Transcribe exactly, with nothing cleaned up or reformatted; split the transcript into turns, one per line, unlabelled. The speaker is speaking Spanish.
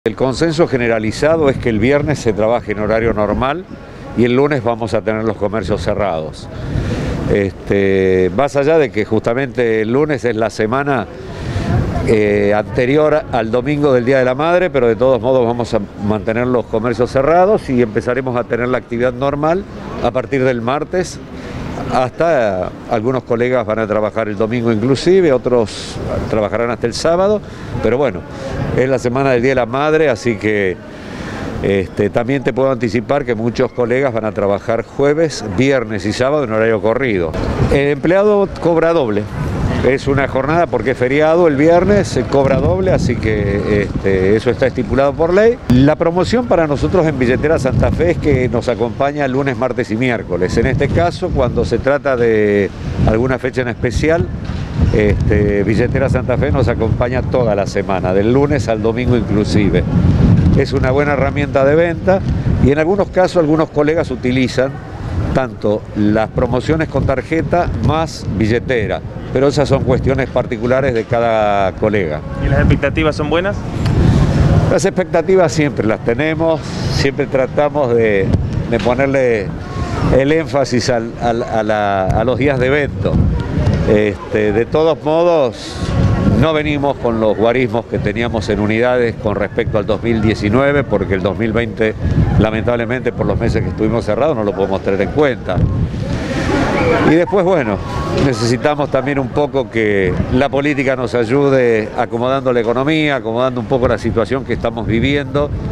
El consenso generalizado es que el viernes se trabaje en horario normal y el lunes vamos a tener los comercios cerrados. Este, más allá de que justamente el lunes es la semana eh, anterior al domingo del Día de la Madre, pero de todos modos vamos a mantener los comercios cerrados y empezaremos a tener la actividad normal a partir del martes. Hasta algunos colegas van a trabajar el domingo inclusive, otros trabajarán hasta el sábado, pero bueno, es la semana del Día de la Madre, así que este, también te puedo anticipar que muchos colegas van a trabajar jueves, viernes y sábado en horario corrido. El empleado cobra doble. Es una jornada porque es feriado el viernes, se cobra doble, así que este, eso está estipulado por ley. La promoción para nosotros en Billetera Santa Fe es que nos acompaña lunes, martes y miércoles. En este caso, cuando se trata de alguna fecha en especial, este, Billetera Santa Fe nos acompaña toda la semana, del lunes al domingo inclusive. Es una buena herramienta de venta y en algunos casos algunos colegas utilizan tanto las promociones con tarjeta más billetera, pero esas son cuestiones particulares de cada colega.
¿Y las expectativas son buenas?
Las expectativas siempre las tenemos, siempre tratamos de, de ponerle el énfasis al, al, a, la, a los días de evento. Este, de todos modos, no venimos con los guarismos que teníamos en unidades con respecto al dos mil diecinueve, porque el dos mil veinte, lamentablemente, por los meses que estuvimos cerrados, no lo podemos tener en cuenta. Y después, bueno, necesitamos también un poco que la política nos ayude acomodando la economía, acomodando un poco la situación que estamos viviendo.